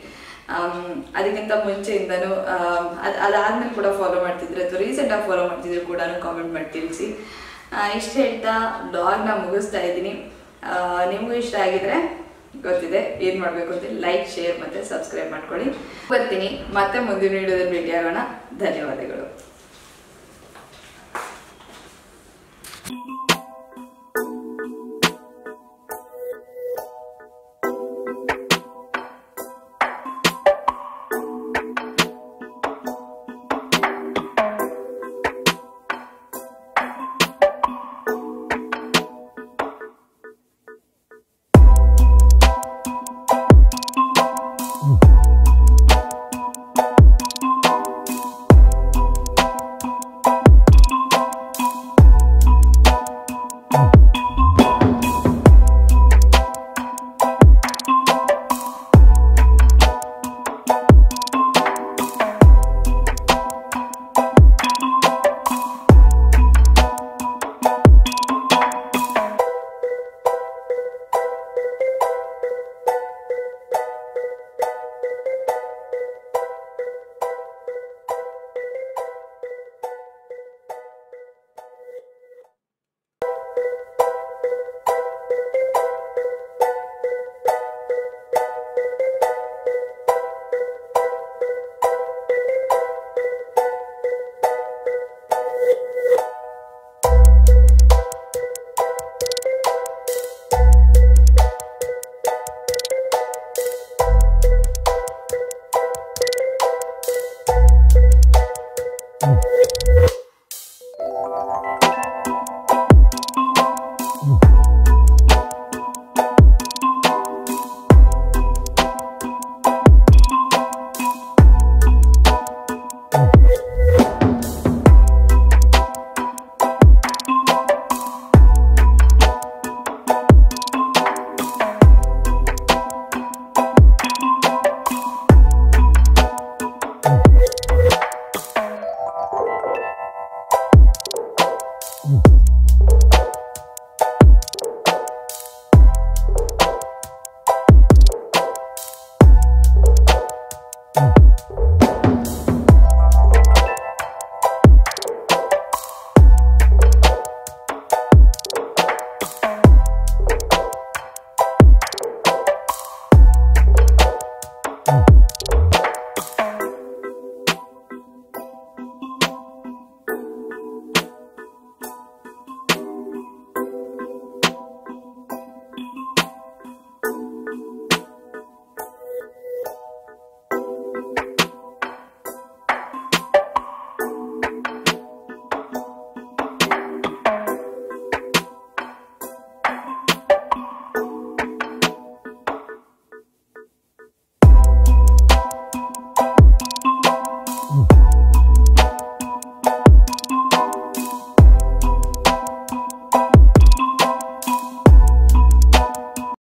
ಅದಕ್ಕಿಂತ ಮುಂಚೆಯಿಂದನೂ ಅದು ಅದಾದ್ಮೇಲೆ ಕೂಡ ಫಾಲೋ ಮಾಡ್ತಿದ್ರೆ ಅಥವಾ ರೀಸೆಂಟಾಗಿ ಫಾಲೋ ಮಾಡ್ತಿದ್ರು ಕೂಡ ಕಾಮೆಂಟ್ ಮಾಡಿ ತಿಳಿಸಿ. ಇಷ್ಟು ಹೇಳ್ತಾ ಬ್ಲಾಗ್ನ ಮುಗಿಸ್ತಾ ಇದ್ದೀನಿ. ನಿಮಗೂ ಇಷ್ಟ ಆಗಿದ್ರೆ ಗೊತ್ತಿದೆ ಏನು ಮಾಡಬೇಕು ಅಂತ, ಲೈಕ್ ಶೇರ್ ಮತ್ತು ಸಬ್ಸ್ಕ್ರೈಬ್ ಮಾಡ್ಕೊಳ್ಳಿ. ಬರ್ತೀನಿ ಮತ್ತೆ ಮುಂದಿನ ವಿಡಿಯೋದಲ್ಲಿ ಭೇಟಿ ಆಗೋಣ. ಧನ್ಯವಾದಗಳು. you